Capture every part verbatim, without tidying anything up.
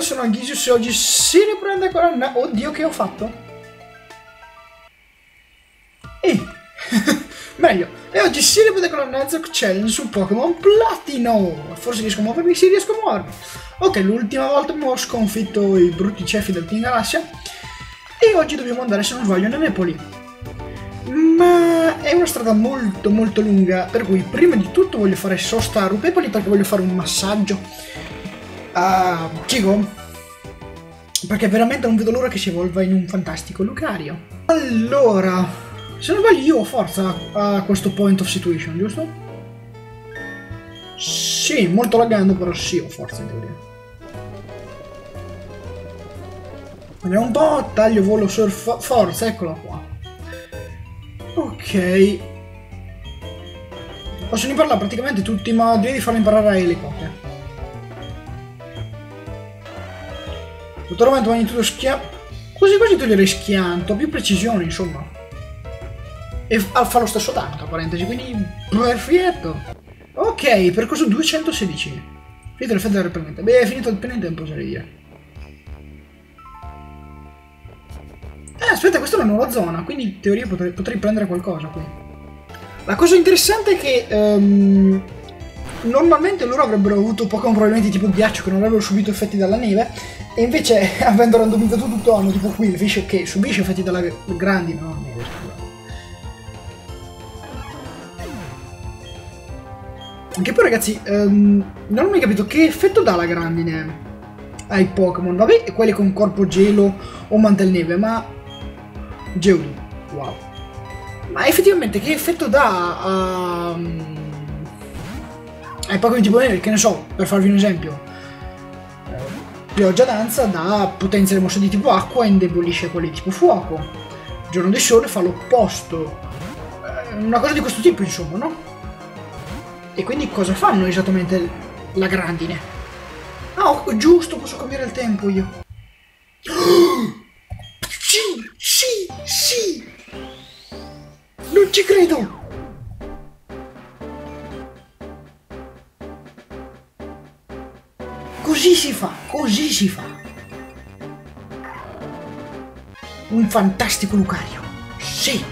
io sono Anghisius e oggi si riprende con la... Oddio, che ho fatto? Eh, meglio. E oggi si riprende con la Nuzlocke Challenge su Pokémon Platino. Forse riesco a muovermi? Sì, riesco a muovermi. Ok, l'ultima volta ho sconfitto i brutti cefi del Team Galassia. E oggi dobbiamo andare, se non sbaglio, a Nepoli. Ma è una strada molto molto lunga, per cui prima di tutto voglio fare sosta a Rupepoli perché voglio fare un massaggio a Chigo, perché veramente non vedo l'ora che si evolva in un fantastico Lucario. Allora, se non sbaglio io ho forza a questo point of situation, giusto? Sì, molto laggando, però sì, ho forza in teoria. Vediamo un po', taglio, volo, surf, forza, eccola qua. Ok. Possono imparare praticamente tutti, ma direi di farlo imparare a elicottero. Naturalmente magnitudo schia... Così quasi toglierei schianto, più precisione insomma. E fa lo stesso danno, tra parentesi, quindi perfetto. Ok, percorso duecentosedici. Finito l'effetto del repellente. Beh, è finito il penente tempo, oserei dire. Eh, aspetta, questa è una nuova zona, quindi in teoria potrei, potrei prendere qualcosa qui. La cosa interessante è che um, normalmente loro avrebbero avuto Pokémon probabilmente tipo ghiaccio che non avrebbero subito effetti dalla neve, e invece avendo randomizzato tutto hanno tipo qui il fish che subisce effetti dalla grandine, no? Neve, scusa. Anche poi ragazzi, um, non ho mai capito che effetto dà la grandine ai Pokémon. Vabbè, e quelli con corpo gelo o mantelneve, ma... Geodude, wow. Ma effettivamente che effetto dà a... ai Pokémon tipo neve, che ne so, per farvi un esempio. Pioggia danza dà potenzia le mosse di tipo acqua e indebolisce quelli di tipo fuoco. Giorno di sole fa l'opposto. Una cosa di questo tipo, insomma, no? E quindi cosa fanno esattamente la grandine? Ah, oh, giusto, posso cambiare il tempo io. Sì, sì, sì! Non ci credo! Così si fa, così si fa. Un fantastico Lucario. Sì!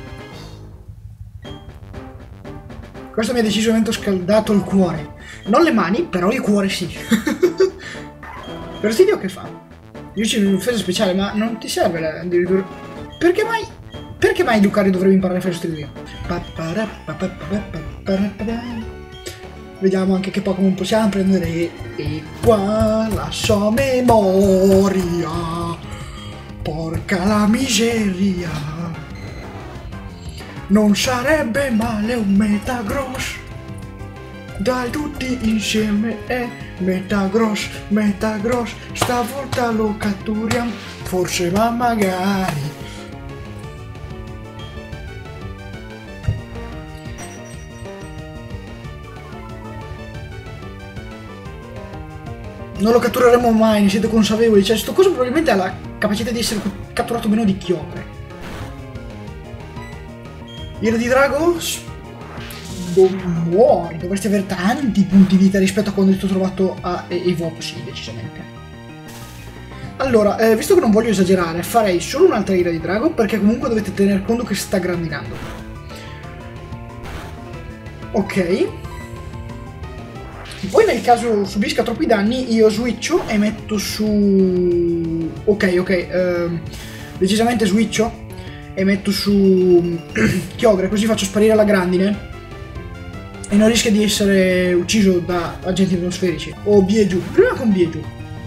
Questo mi ha decisamente scaldato il cuore. Non le mani, però il cuore sì. Per studio che fa? Io c'è un'offesa speciale, ma non ti serve la... Perché mai... Perché mai Lucario dovrebbe imparare a fare studio? Vediamo anche che Pokémon possiamo prendere. E qua la sua memoria. Porca la miseria. Non sarebbe male un Metagross. Dai tutti insieme è Metagross, Metagross, stavolta lo catturiamo, forse ma magari. Non lo cattureremo mai, ne siete consapevoli, cioè sto coso probabilmente ha la capacità di essere catturato meno di chiopre. Ira di Drago? Muori, dovresti avere tanti punti vita rispetto a quando ti ho trovato a Evoke, sì, decisamente. Allora, eh, visto che non voglio esagerare, farei solo un'altra ira di drago, perché comunque dovete tener conto che sta grandinando. Ok. Poi nel caso subisca troppi danni, io switcho e metto su... Ok, ok, eh, decisamente switcho e metto su Kyogre, così faccio sparire la grandine. E non rischia di essere ucciso da agenti atmosferici. O Bieju. Prima con Bieju.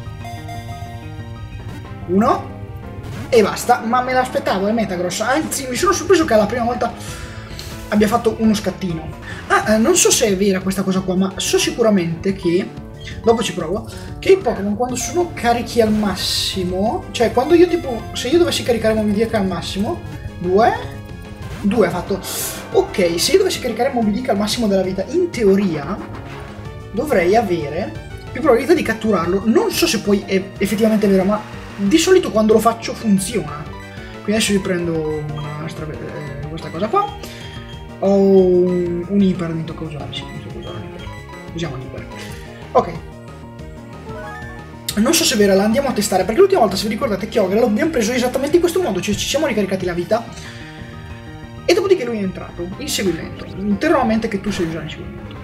Uno. E basta. Ma me l'aspettavo, è Metagross. Anzi, mi sono sorpreso che alla prima volta abbia fatto uno scattino. Ah, eh, non so se è vera questa cosa qua, ma so sicuramente che... Dopo ci provo. Che i Pokémon quando sono carichi al massimo... Cioè, quando io tipo... Se io dovessi caricare Moby Dick al massimo... Due... Due ha fatto... Ok, se io dovessi caricare Moby Dick al massimo della vita, in teoria dovrei avere più probabilità di catturarlo. Non so se poi è effettivamente vero, ma di solito quando lo faccio funziona. Quindi adesso io prendo una stra... eh, questa cosa qua. Ho un, un iper, mi tocca usare, sì, mi tocca usare un iper. Usiamo l'iper. Ok. Non so se è vera, la andiamo a testare, perché l'ultima volta, se vi ricordate, Kyogre l'abbiamo preso esattamente in questo modo, cioè ci siamo ricaricati la vita e dopodiché lui è entrato, inseguimento. Terrò a mente che tu sei già in inseguimento.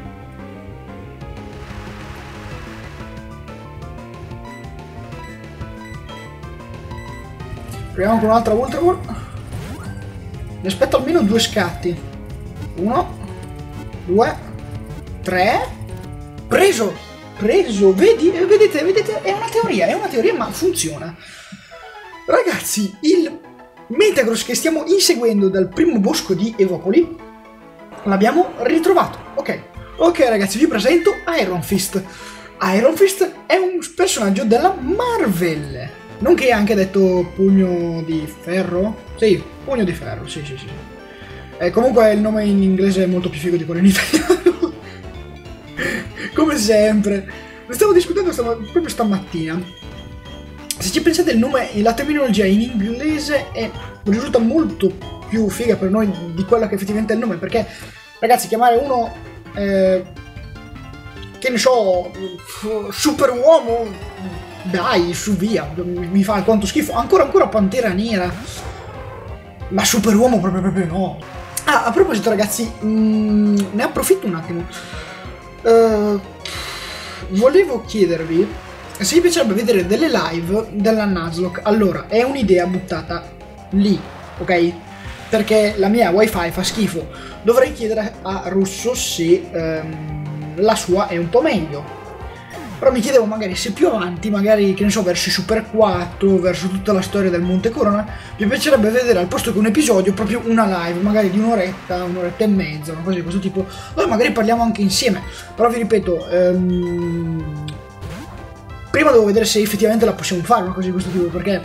Proviamo con un'altra Ultra Ball. Mi aspetto almeno due scatti. Uno, due, tre. Preso! Preso, vedi, vedete, vedete, è una teoria, è una teoria ma funziona. Ragazzi, il Metagross che stiamo inseguendo dal primo bosco di Evopoli l'abbiamo ritrovato. Ok, ok ragazzi, vi presento Iron Fist. Iron Fist è un personaggio della Marvel, nonché anche detto pugno di ferro. Sì, pugno di ferro, sì sì sì. Eh, comunque il nome in inglese è molto più figo di quello in italiano. Come sempre, ne stavo discutendo stavo, proprio stamattina. Se ci pensate, il nome, la terminologia in inglese è risulta molto più figa per noi di quella che effettivamente è il nome, perché ragazzi, chiamare uno eh, che ne so, super uomo, dai, su via, mi fa alquanto schifo. Ancora ancora Pantera Nera, ma super uomo proprio proprio no. Ah, a proposito ragazzi, mh, ne approfitto un attimo. Uh, volevo chiedervi se vi piacerebbe vedere delle live della Nuzlocke. Allora, è un'idea buttata lì, ok? Perché la mia wifi fa schifo. Dovrei chiedere a Russo se um, la sua è un po' meglio. Però mi chiedevo magari se più avanti, magari che ne so, verso Super quattro, verso tutta la storia del Monte Corona, mi piacerebbe vedere al posto che un episodio proprio una live, magari di un'oretta, un'oretta e mezza, una cosa di questo tipo, dove magari parliamo anche insieme. Però vi ripeto, um, prima devo vedere se effettivamente la possiamo fare, una cosa di questo tipo, perché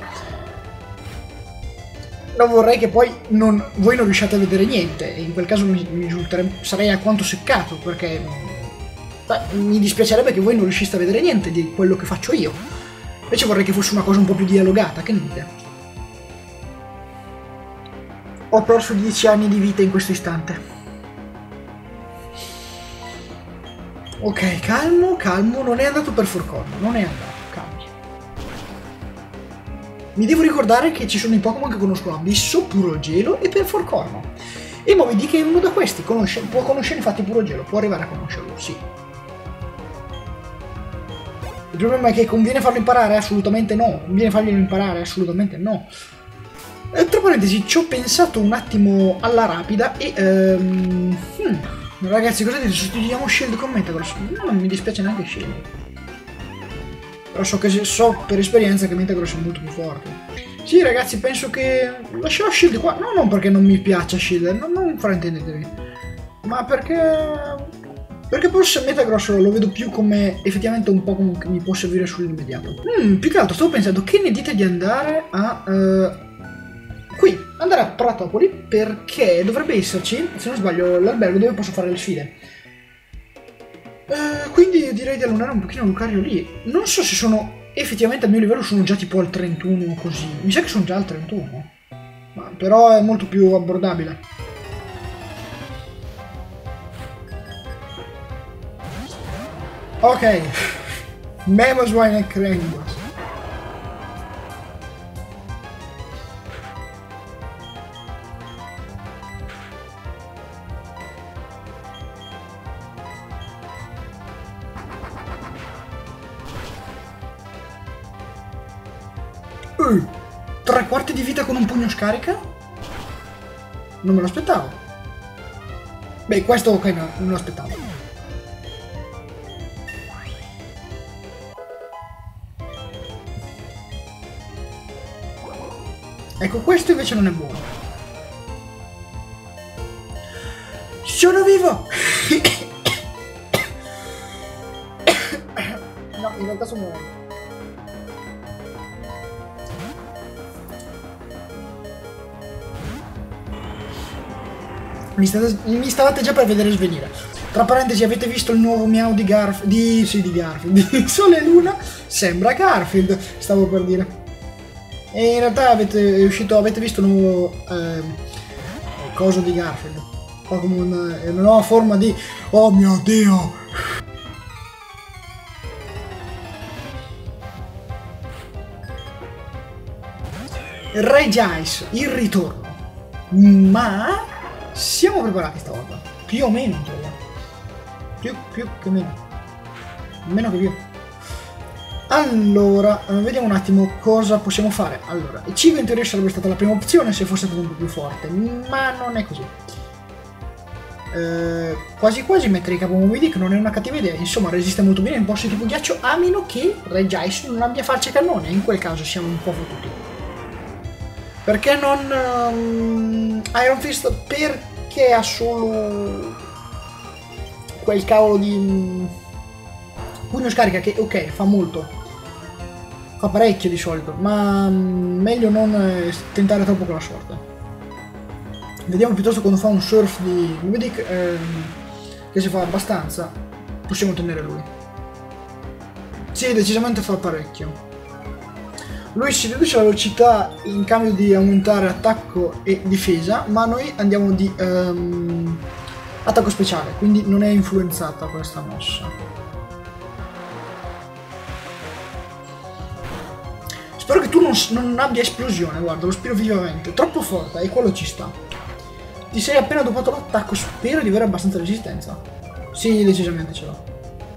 non vorrei che poi non, voi non riusciate a vedere niente, e in quel caso mi, mi sarei alquanto seccato, perché beh, mi dispiacerebbe che voi non riusciste a vedere niente di quello che faccio io. Invece vorrei che fosse una cosa un po' più dialogata, che ne dite? Ho perso dieci anni di vita in questo istante. Ok, calmo, calmo, non è andato per Forcorno, non è andato, calmi. Mi devo ricordare che ci sono i Pokémon che conoscono Abisso, Puro Gelo e per Forcorno. E Moby Dick è uno da questi, conosce, può conoscere infatti Puro Gelo, può arrivare a conoscerlo, sì. Il problema è che conviene farlo imparare? Assolutamente no. Conviene farglielo imparare? Assolutamente no. Eh, tra parentesi, ci ho pensato un attimo alla rapida e... Um, hmm, ragazzi, cosa dite? Sostituiamo Shield con Metagross? No, non mi dispiace neanche Shield. Però so, che, so per esperienza che Metagross è molto più forte. Sì, ragazzi, penso che... lascerò Shield qua. No, non perché non mi piaccia Shield, non, non fraintendetevi. Ma perché... Perché forse Metagross lo vedo più come effettivamente un Pokémon che mi può servire sull'immediato. Hmm, più che altro stavo pensando, che ne dite di andare a... Uh, qui, andare a Pratopoli, perché dovrebbe esserci, se non sbaglio, l'albergo dove posso fare le sfide. Uh, quindi direi di allunare un pochino Lucario lì. Non so se sono effettivamente al mio livello, sono già tipo al trentuno o così. Mi sa che sono già al trentuno. Ma però è molto più abbordabile. Ok, Mamoswine e Krangos. Uh, tre quarti di vita con un pugno scarica? Non me lo aspettavo. Beh, questo ok, no, non me lo aspettavo. Ecco, questo invece non è buono. Sono vivo! No, in realtà sono morendo. Mi, state, mi stavate già per vedere svenire. Tra parentesi, avete visto il nuovo miau di Garfield? Di... sì, di Garfield. Di Sole e Luna? Sembra Garfield, stavo per dire. E in realtà avete, è uscito, avete visto il nuovo eh, coso di Garfield. Pokémon, è una nuova forma di... oh mio Dio! Regice, il ritorno. Ma siamo preparati stavolta. Più o meno, più, più che meno. Meno che più. Allora, vediamo un attimo cosa possiamo fare. Allora, il cibo in teoria sarebbe stata la prima opzione se fosse stato un po' più forte, ma non è così. Eh, quasi quasi mettere in capo Moby Dick non è una cattiva idea, insomma resiste molto bene in posti tipo ghiaccio, a meno che Regice non abbia falce cannone, in quel caso siamo un po' fottuti. Perché non um, Iron Fist? Perché ha solo quel cavolo di um, pugno scarica che ok fa molto, fa parecchio di solito, ma um, meglio non eh, tentare troppo con la sorte. Vediamo piuttosto quando fa un surf di Moby Dick, ehm, che se fa abbastanza possiamo tenere lui. Sì, decisamente fa parecchio. Lui si riduce la velocità in cambio di aumentare attacco e difesa, ma noi andiamo di um, attacco speciale, quindi non è influenzata questa mossa. Spero che tu non, non abbia esplosione, guarda, lo spero vivamente. Troppo forte e quello ci sta. Ti sei appena dopato l'attacco, spero di avere abbastanza resistenza. Sì, decisamente ce l'ho.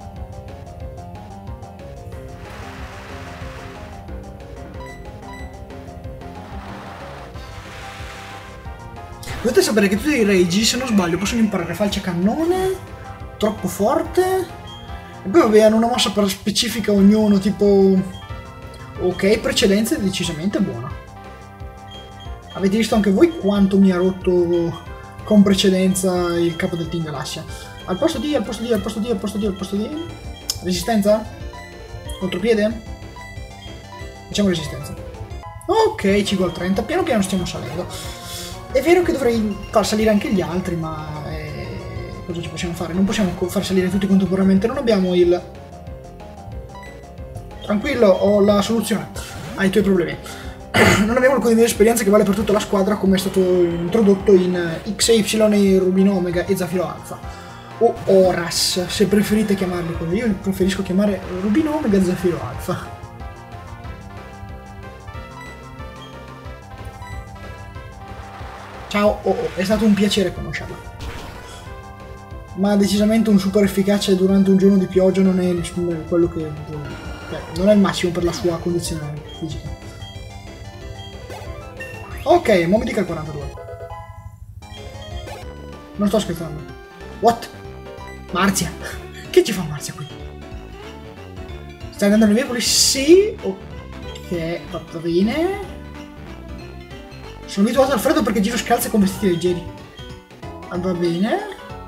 Dovete sapere che tutti i regi, se non sbaglio, possono imparare falce cannone, troppo forte, e poi vabbè hanno una mossa per specifica ognuno, tipo... Ok, precedenza è decisamente buona. Avete visto anche voi quanto mi ha rotto con precedenza il capo del Team Galassia. Al posto di, al posto di, al posto di, al posto di, al posto di... Resistenza? Contropiede? Diciamo resistenza. Ok, Cigo al trenta, piano piano stiamo salendo. È vero che dovrei far salire anche gli altri, ma... Eh, cosa ci possiamo fare? Non possiamo far salire tutti contemporaneamente, non abbiamo il... Tranquillo, ho la soluzione ai tuoi problemi. Non abbiamo il codice di esperienza che vale per tutta la squadra, come è stato introdotto in X Y e Rubino Omega e Zafiro Alpha. O Horas, se preferite chiamarli così. Io preferisco chiamare Rubino Omega e Zafiro Alpha. Ciao, oh, oh, è stato un piacere conoscerla. Ma decisamente un super efficace durante un giorno di pioggia non è quello che... Cioè, non è il massimo per la sua condizione fisica. Ok, Moby Dick al quarantadue. Non sto scherzando. What? Marzia? Che ci fa Marzia qui? Stai andando nei miei? Sì. Ok, va bene. Sono abituato al freddo perché giro scalze con vestiti leggeri. Va bene.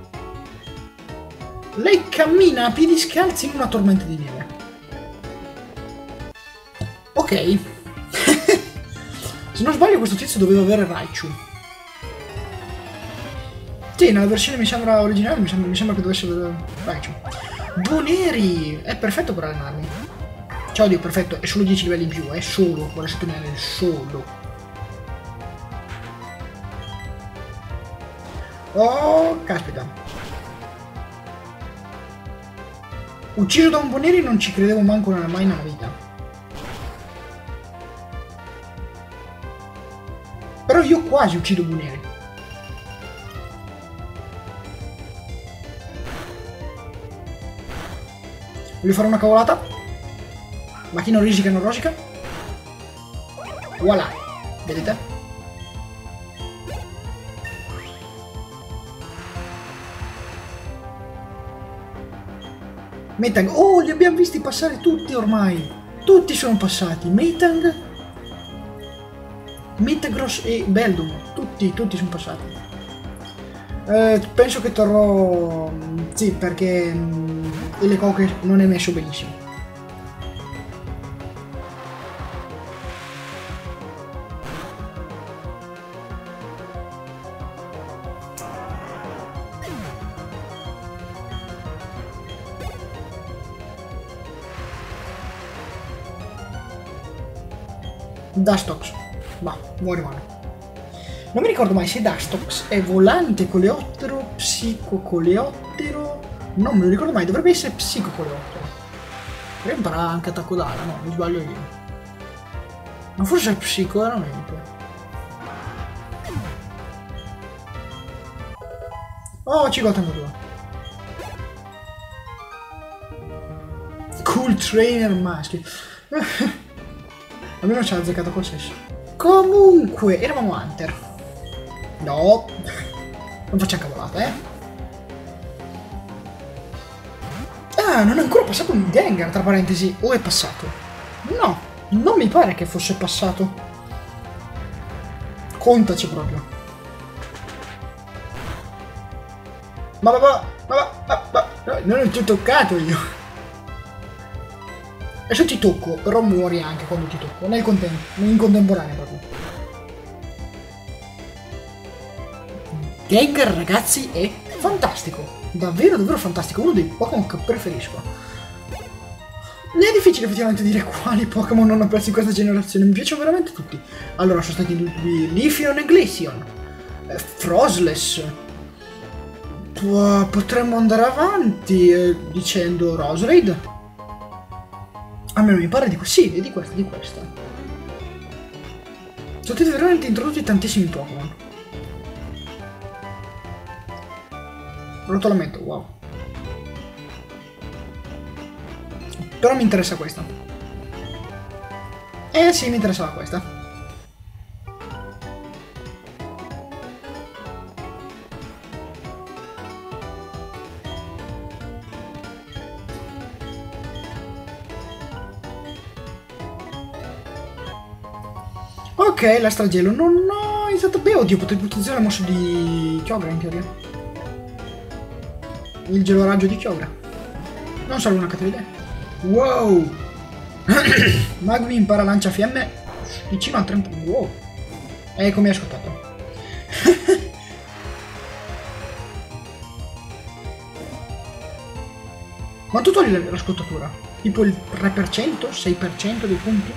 Lei cammina a piedi scalzi in una tormenta di neve. Ok. Se non sbaglio questo tizio doveva avere Raichu. Sì, nella versione mi sembra originale mi sembra, mi sembra che dovesse avere Raichu. Boneri! È perfetto per allenarmi. Ciao Dio, perfetto, è solo dieci livelli in più, è solo, vuole sottolineare, solo. Oh, caspita. Ucciso da un Boneri non ci credevo manco mai nella vita. Però io quasi uccido Boneri. Voglio fare una cavolata? Ma chi non risica non rosica? Voilà. Vedete? Metang. Oh, li abbiamo visti passare tutti ormai. Tutti sono passati. Metang, Metagross e Beldum. Tutti, tutti sono passati. Eh, penso che terrò... Sì, perché mh, le coche non è messo benissimo. Dustox. Ma, muore male. Non mi ricordo mai se Dustox è volante coleottero, psicocoleottero. Non me lo ricordo mai, dovrebbe essere psicocoleottero. Dovrei imparare anche attacco d'ala, no, mi sbaglio io. Ma forse è psico veramente. Oh, ci gottano due. Cool trainer maschi. Almeno ci ha azzeccato col sesso. Comunque, eravamo Hunter. No. Non facciamo cavolate, eh. Ah, non è ancora passato un Gengar, tra parentesi. O è passato? No, non mi pare che fosse passato. Contaci proprio. Ma va va, ma va, ma va, non ti ho toccato io. Adesso ti tocco, però muori anche quando ti tocco, nel contempo, in contemporanea proprio. Gengar, ragazzi, è fantastico. Davvero, davvero fantastico. Uno dei Pokémon che preferisco. Non è difficile effettivamente dire quali Pokémon non ho perso in questa generazione. Mi piacciono veramente tutti. Allora, sono stati tutti Leafeon e Glaceon. Eh, Frostless. Potremmo andare avanti eh, dicendo Roserade. Almeno mi pare di questo. Sì, di questa, di questa. Sono stati veramente introdotti tantissimi Pokémon. Rotolamento, wow. Però mi interessa questa. Eh sì, mi interessava questa. Ok, la stragelo. Non ho iniziato bene. Oddio, potrei utilizzare la mossa di Kyogre in teoria. Il gelo raggio di Kyogre. Non sarà una cattiva idea. Wow! Magmi impara lanciafiamme vicino a trenta. Wow! E come hai ascoltato? Ma tu togli la scottatura? Tipo il tre per cento? sei per cento dei punti?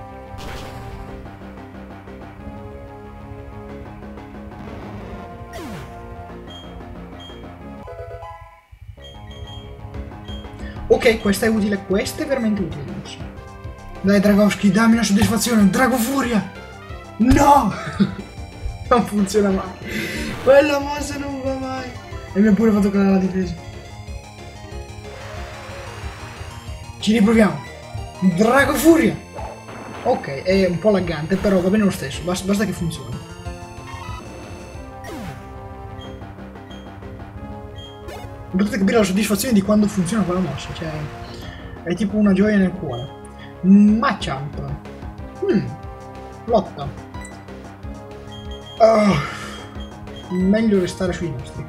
Ok, questa è utile, questa è veramente utile. Dai Dragowski, dammi una soddisfazione, Drago Furia! No! Non funziona mai. Quella mossa non va mai. E mi ha pure fatto calare la difesa. Ci riproviamo. Drago Furia! Ok, è un po' laggante, però va bene lo stesso, basta, basta che funzioni. Potete capire la soddisfazione di quando funziona quella mossa, cioè è tipo una gioia nel cuore. Machamp. Hmm. Lotta. Oh. Meglio restare sui nostri.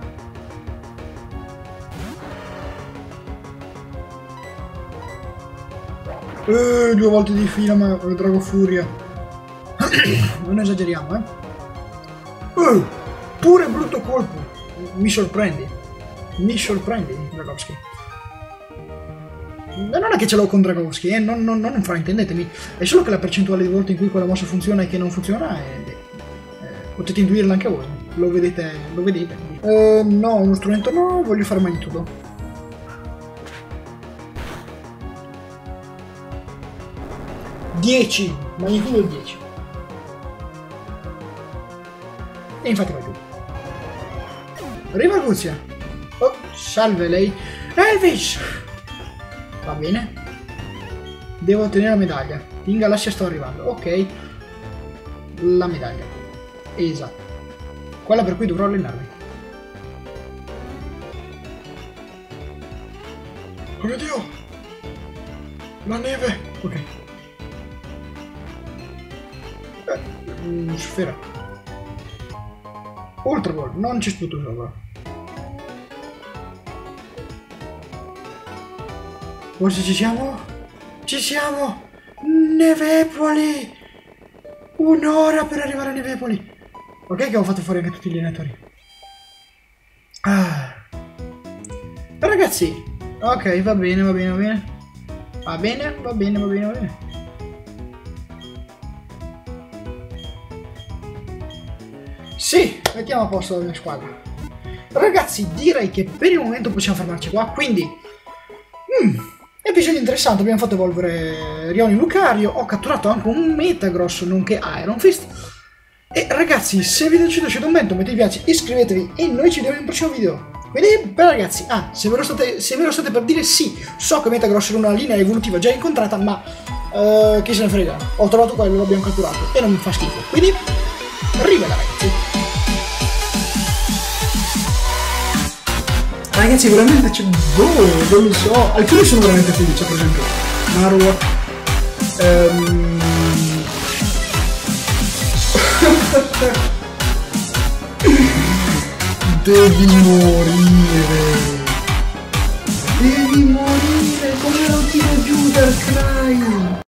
Eh, due volte di fila, ma Drago Furia. Non esageriamo, eh. Uh, pure brutto colpo. Mi sorprendi. Mi sorprendi, Dragowski. Non è che ce l'ho con Dragowski, eh? non, non, non fraintendetemi. È solo che la percentuale di volte in cui quella mossa funziona e che non funziona è... Eh, potete intuirla anche voi. Lo vedete, lo vedete. Eh, no, uno strumento no, voglio fare magnitudo. dieci, magnitudo dieci. E infatti vai tu. Arriva Guzia. Oh, salve lei. Elvis! Va bene. Devo ottenere la medaglia. In galassia sto arrivando. Ok. La medaglia. Esatto. Quella per cui dovrò allenarmi. Oh mio Dio! La neve! Ok. Eh, sfera. Ultra Ball. Non ci sputo sopra. Forse ci siamo? Ci siamo! Nevepoli! Un'ora per arrivare a Nevepoli! Ok che ho fatto fuori anche tutti gli allenatori. Ah. Ragazzi! Ok, va bene, va bene, va bene. Va bene, va bene, va bene, va bene. Sì, mettiamo a posto la mia squadra. Ragazzi, direi che per il momento possiamo fermarci qua, quindi... Mm. E Episodio interessante, abbiamo fatto evolvere Rioni Lucario, ho catturato anche un Metagross nonché Iron Fist. E ragazzi, se il video ci è piaciuto un momento, mettete mi piace, iscrivetevi e noi ci vediamo in un prossimo video. Quindi, beh ragazzi, ah, se ve lo state, se ve lo state per dire, sì, so che Metagross era una linea evolutiva già incontrata, ma uh, chi se ne frega, ho trovato quello, l'abbiamo catturato e non mi fa schifo. Quindi, arriva ragazzi. Ragazzi, veramente c'è... boh, non lo so, alcuni sono veramente felici, per esempio Marowak. Um... Devi morire.